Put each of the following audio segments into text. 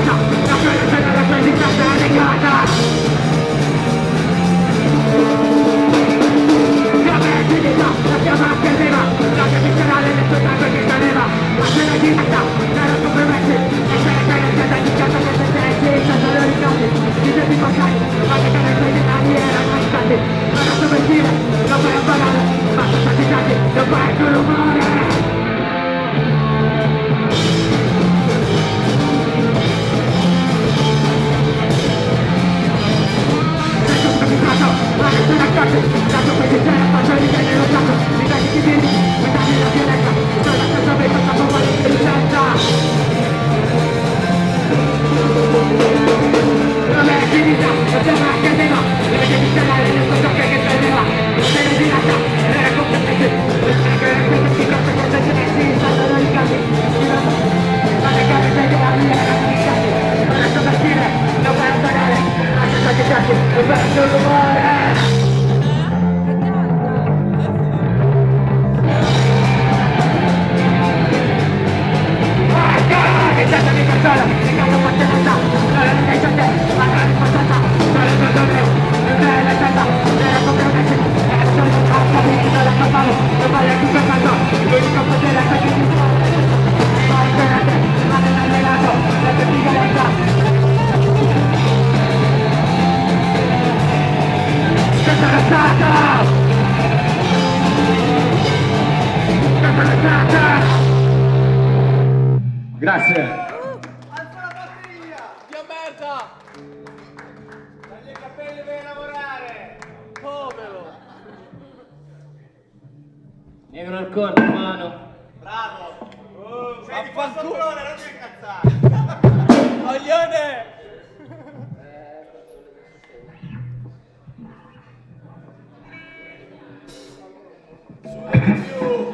Grazie. Alza la batteria! Dio merda! Dagli i capelli per lavorare! Povero! Negro al corpo, mano. Bravo! Sei di passacolone, non ti incazzare! Coglione! Sulle di più!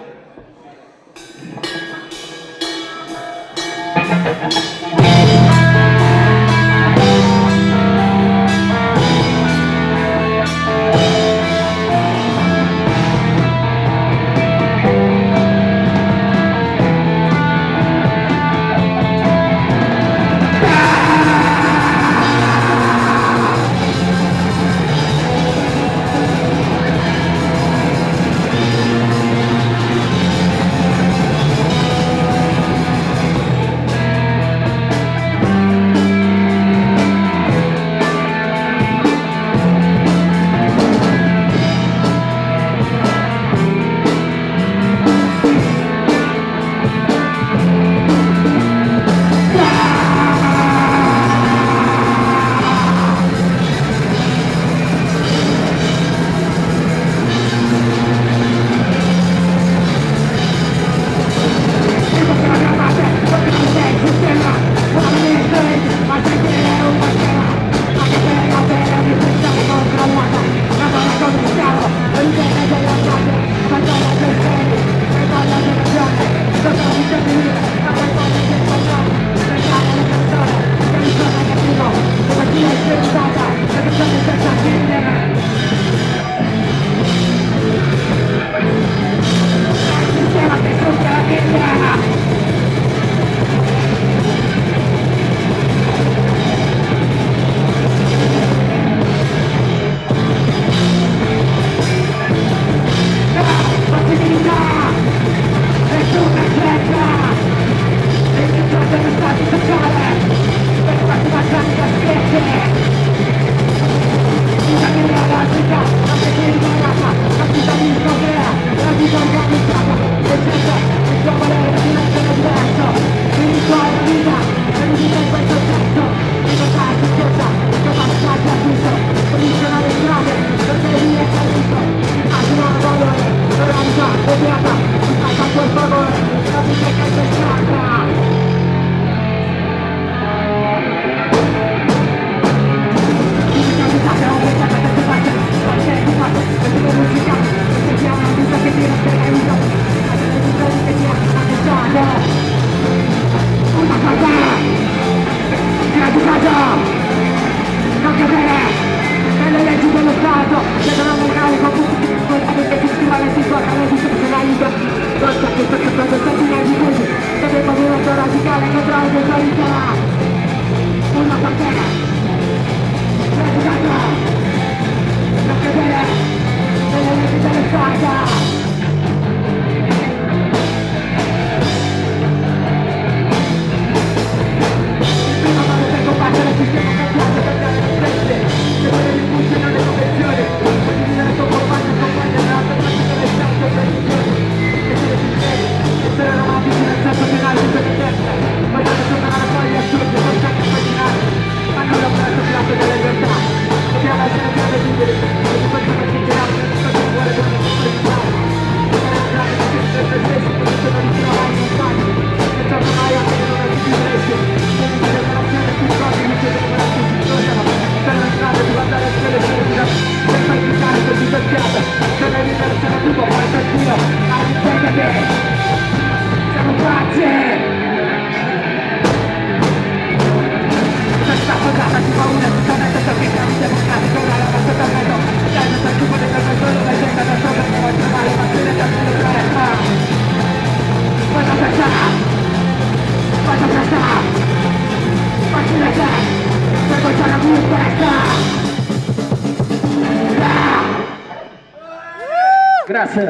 Grazie.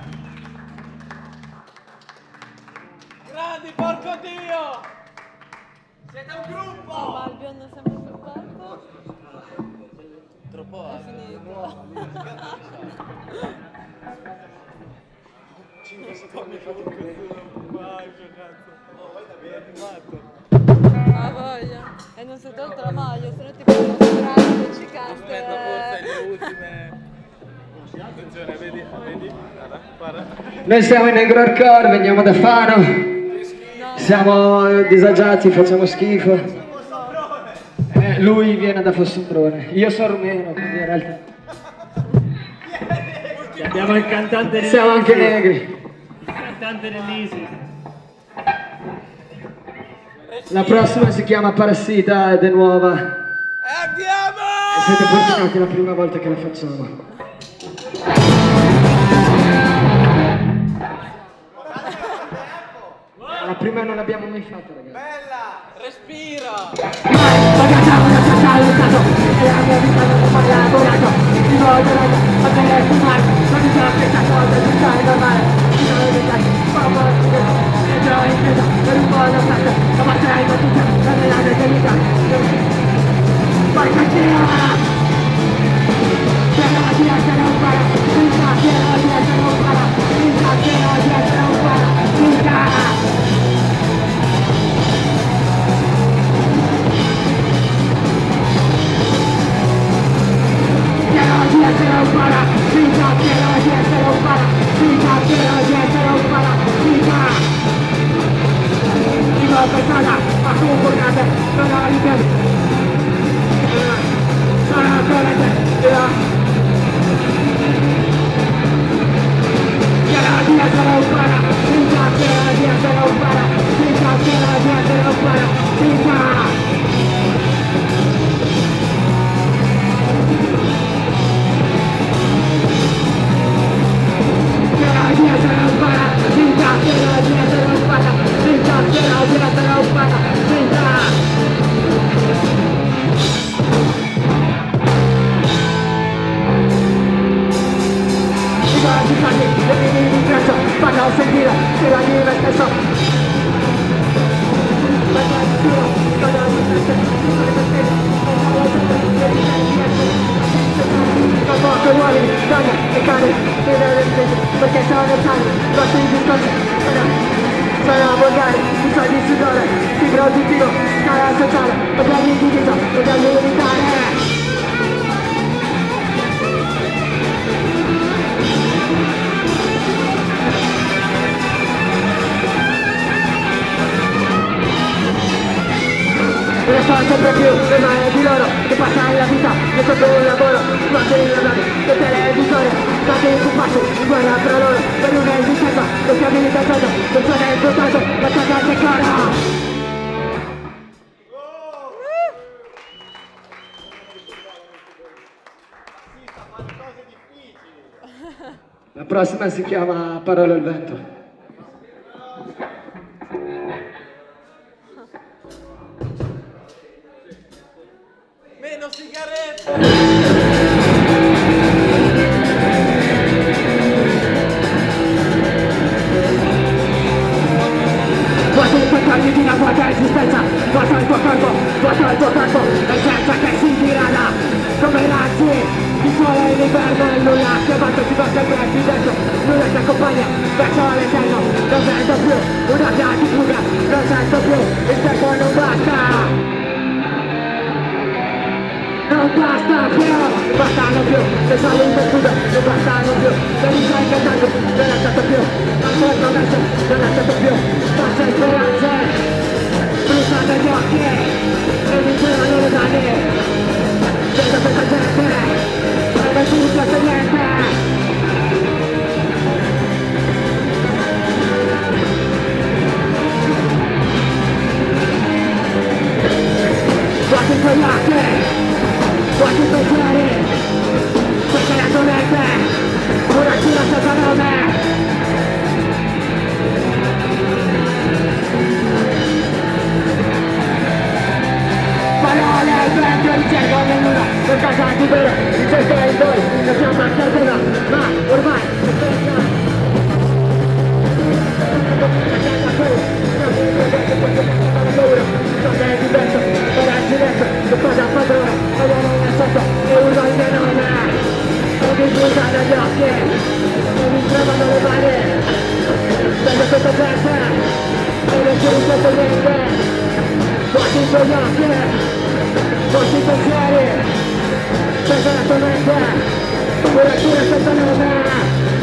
Grandi, porco Dio! Siete un gruppo! Ma il biondo sempre sul palco? Troppo È finito. 5 secondi fa un bacio, cazzo. Oh, vai davvero, Ha voglia. E non si è tolto la maglia, se no ti fanno strano le cicaste. aspetta, forse le ultime. Attenzione, vedi? Guarda. Noi siamo in Negro Hardcore, veniamo da Fano. No, Siamo disagiati, facciamo schifo. Lui viene da Fossombrone. Io sono rumeno, quindi in realtà Abbiamo il cantante dell'Isis. siamo anche negri. Il cantante dell'Isis. La prossima si chiama Parassita ed è nuova. E andiamo! E siete fortunati, è la prima volta che la facciamo. La prima non l'abbiamo mai fatta, ragazzi. Bella! Respira! Perché sono lontani, nostri discorsi sono volgari, i soldi in sudore, fibra oggettivo, scala sociale, modelli diviso, modelli militare. Ne so sempre più, le mani di loro, che passano la vita, che sotto un lavoro, notte in lavoro, del televisore, notte in pupazzo, guerra tra loro, per una esistenza, lo chiami di tanto, non c'è nel portato, ma c'è anche ancora. La prossima si chiama Parole al vento. Meno sigarette! Quasi tentagli di una vuota esistenza, vuota il tuo corpo, vuota il tuo corpo, e senza che si dirada, come razzi, il sole e l'inverno e nulla che avanti ti porta il braccio dentro, nulla ti accompagna verso l'eterno, non sento più una via di fuga, non sento più, il tempo non basta. Non basta più, non bastano più, le sale in perduto, non bastano più, le risai cantando, non è stato più, ma questo adesso non è stato più, false speranze, bruciate gli occhi, e mi girano le mani, vedo questa gente, non mi succede niente. Guardi quegli occhi, guardi i pensieri, questa è la tua mente, una gira senza nome. Parole al vento ricerca nel nulla, per casa di vero, ricerca in voi, la fiamma caldera, ma ormai è ferma. La paura, non è diverso, ora è silenzio, lo fa da padrone, vogliono una sotto e urla il nome. Non mi buttano gli occhi, non mi tremano le mani, vedo questa gente, e non c'è un sotto niente, guardi i tuoi occhi, guardi i pensieri, pensa la tua mente, ora cura senza nome.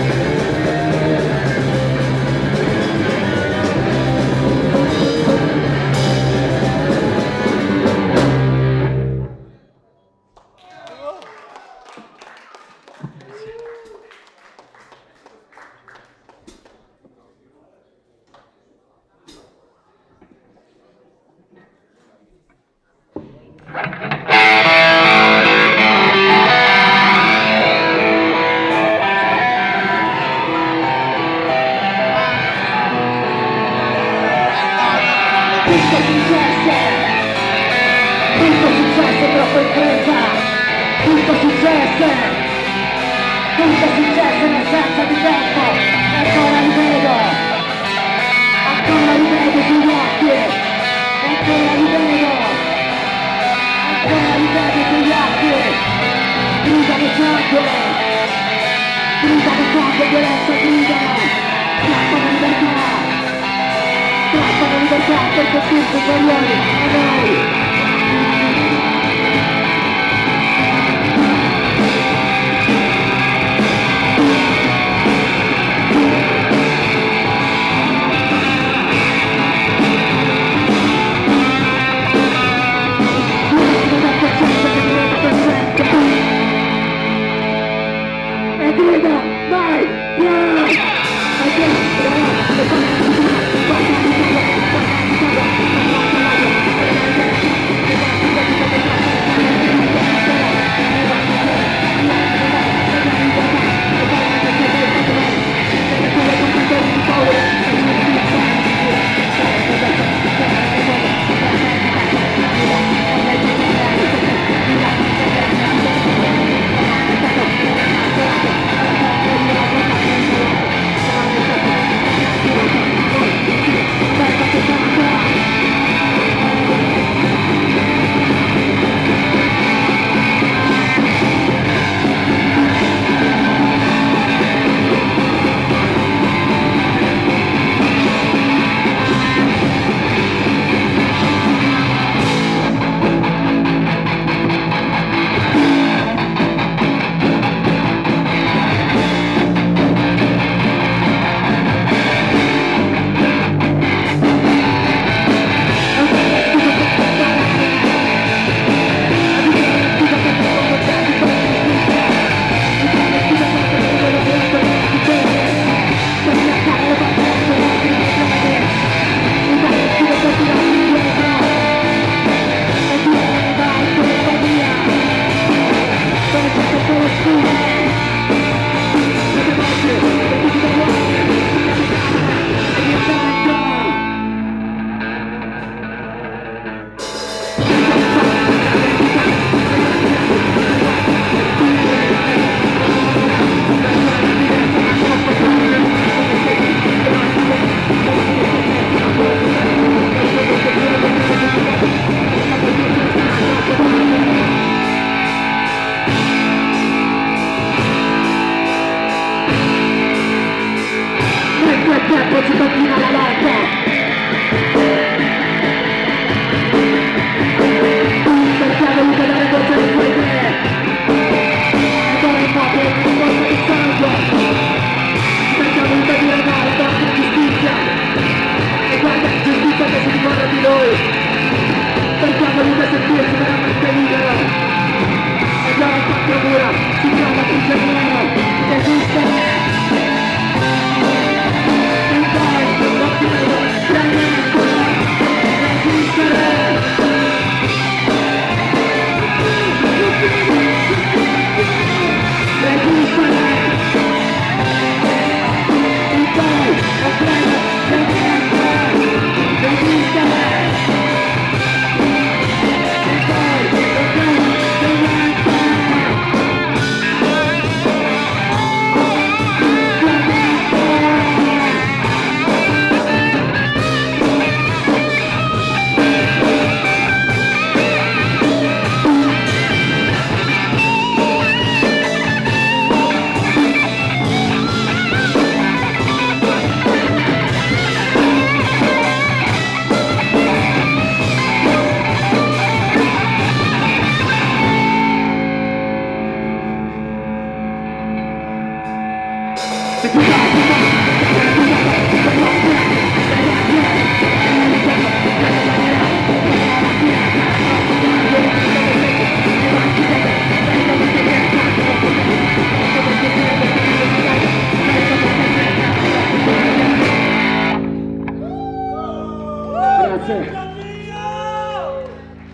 Tutto successo in assenza di tempo, ancora li vedo sugli occhi, ancora li vedo sugli occhi, gridano sangue, violenza, gridano, trattano libertà per colpire superiori a noi.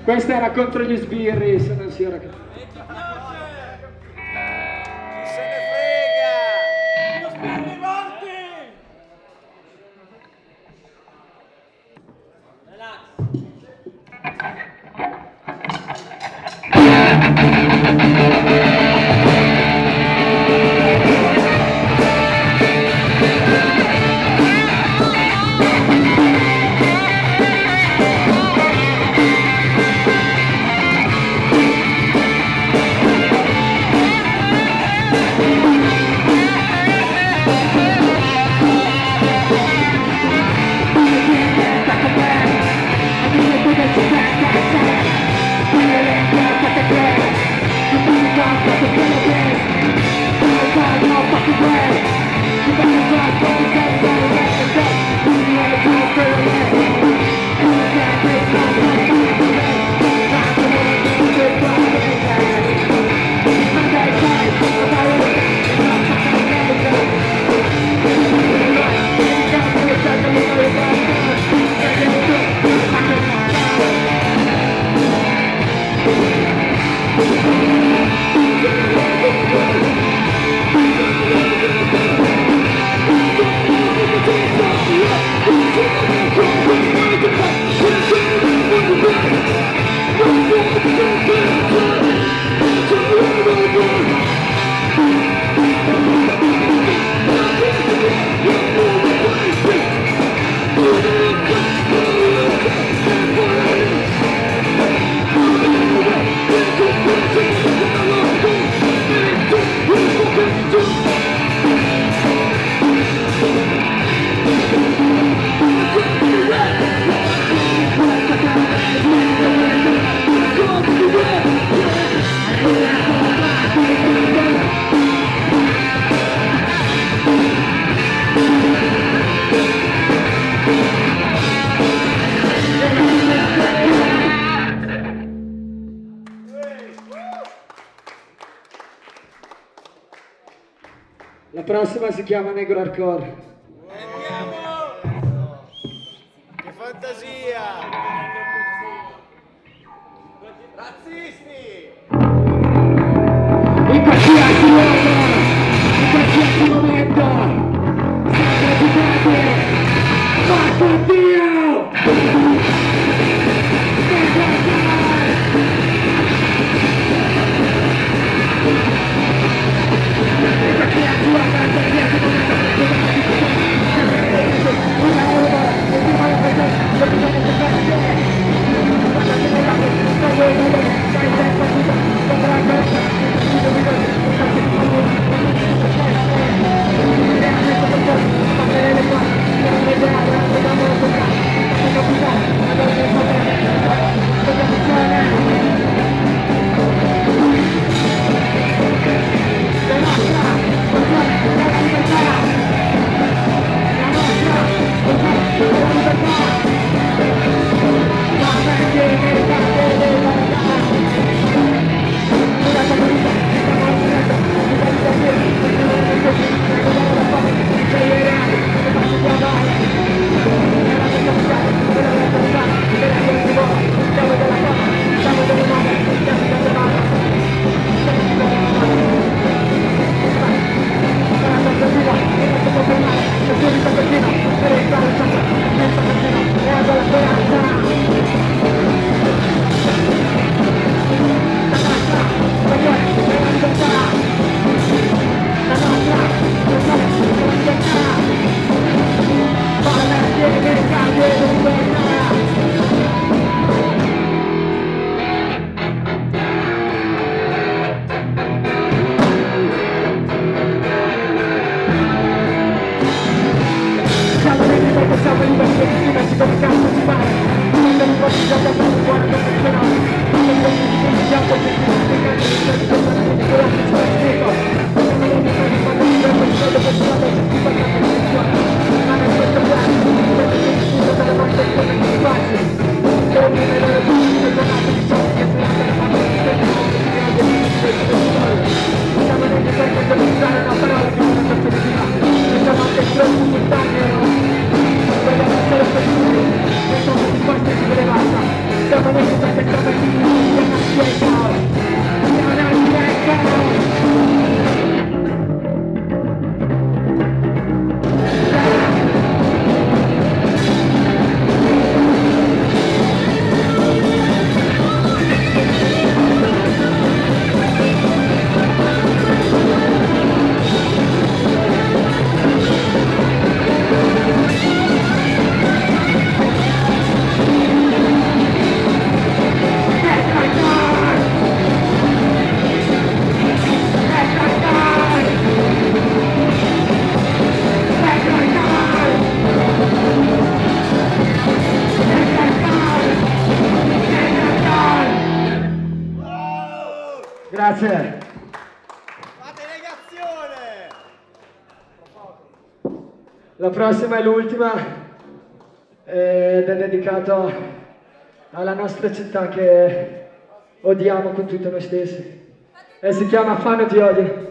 Questa era contro gli sbirri, se non si era... Chi se ne frega! Gli sbirri morti! La prossima si chiama Negro Hardcore. Andiamo! Che fantasia! Razzisti! In qualsiasi luogo, in qualsiasi momento, sempre più grande, forza Dio! Thank you. Grazie. Fate negazione! La prossima è l'ultima ed è dedicato alla nostra città che odiamo con tutti noi stessi e si chiama Fano ti odio.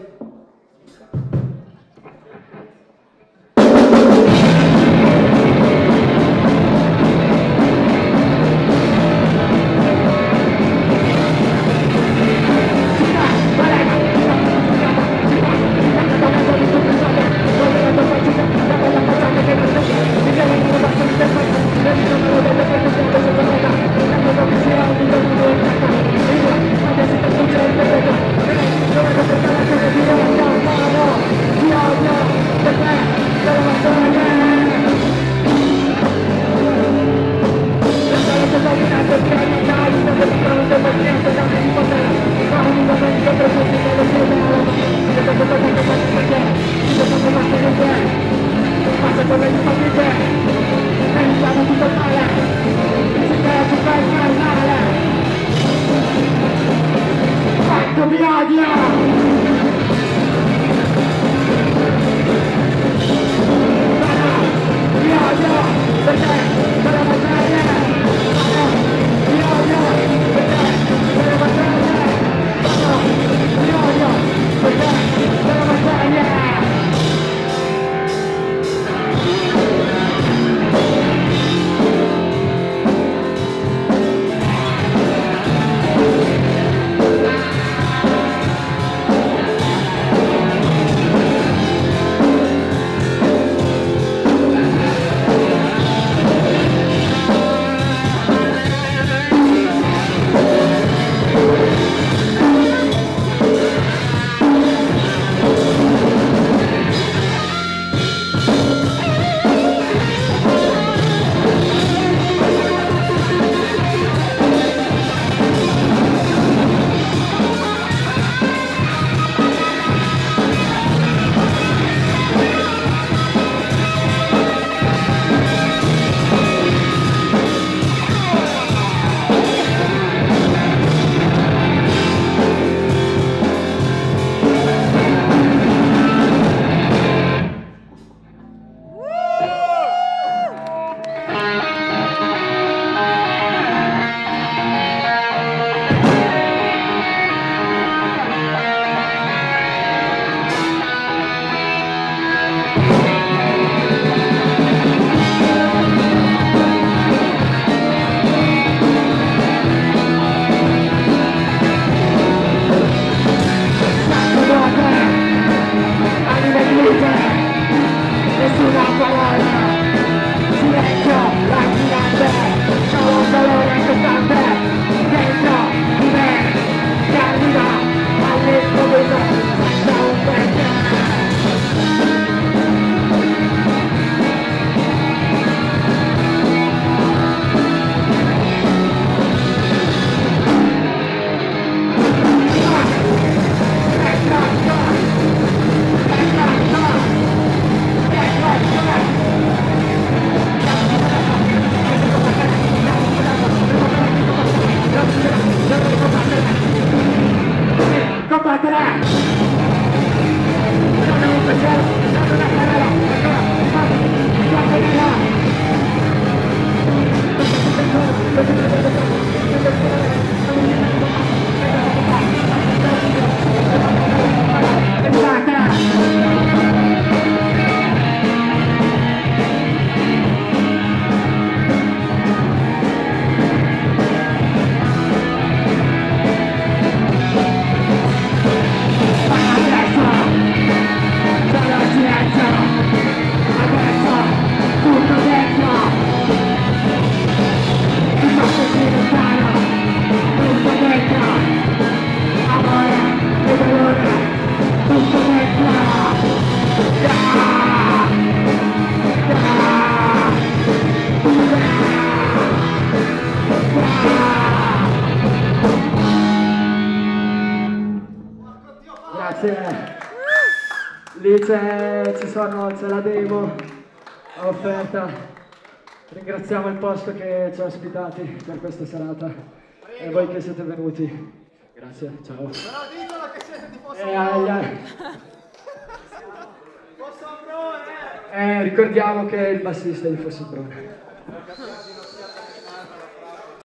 Lì c'è la demo offerta. Ringraziamo il posto che ci ha ospitati per questa serata e voi che siete venuti. Grazie, ciao. Però ditelo che siete tifoso Ricordiamo che il bassista è di Fossombrone.